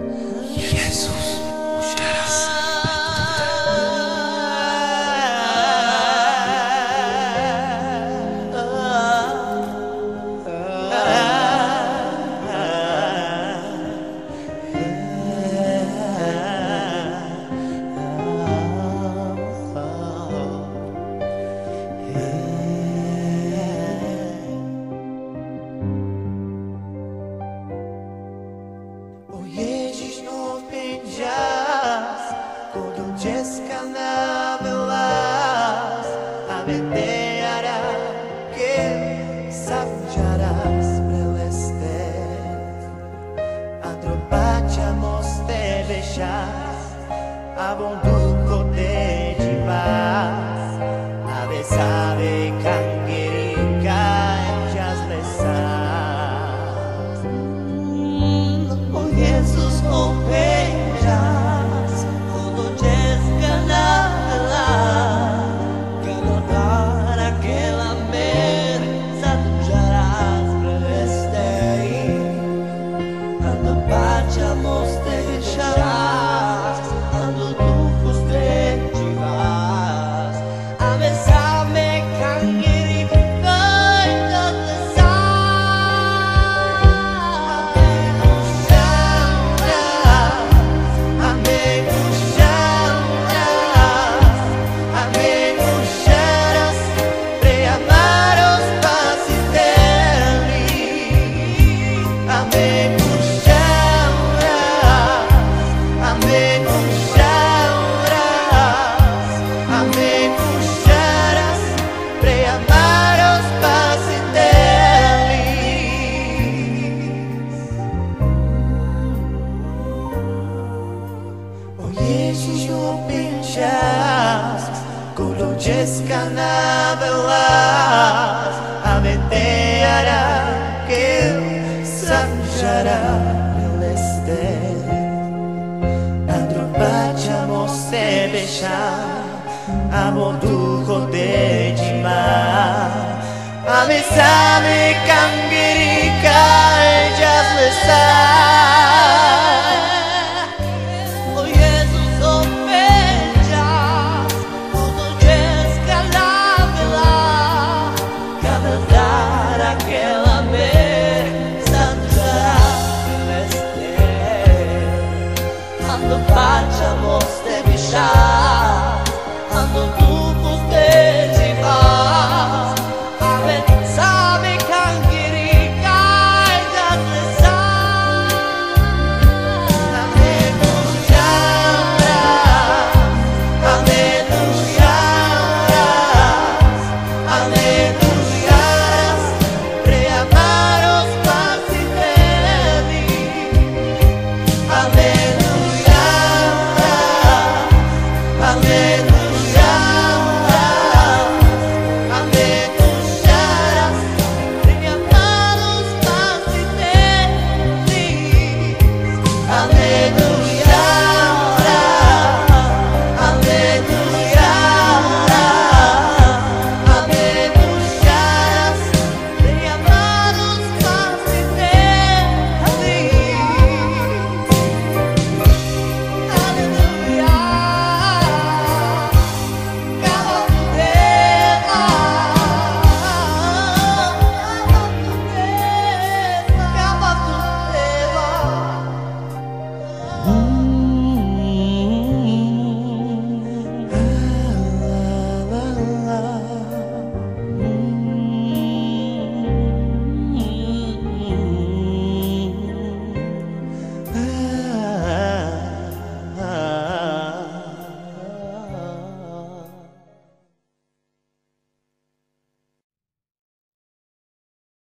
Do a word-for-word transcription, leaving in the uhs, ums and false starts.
Jezus, už teraz. O Ježiš, openjas quando descanavelas a meteara que sajarás prelestes antropachamos te bechas a bonduco te divas a besabe canguerica jas lesas. O Jesus, openjas quando descanavelas cantar aquela mesa jarás prelestei ando pachamos te deixas ando ducos te divas a besame cangiri cantas Ježiš, openjas quando descanavelas a meteara que sajará prelestes antropachamos te bechar a bonduco te dimar a besame canguerica jas lesas. Pachamos te bechar